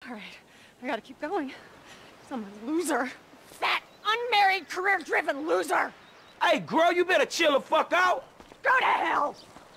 All right, I gotta keep going. I'm a loser. Fat, unmarried, career-driven loser! Hey, girl, you better chill the fuck out! Go to hell!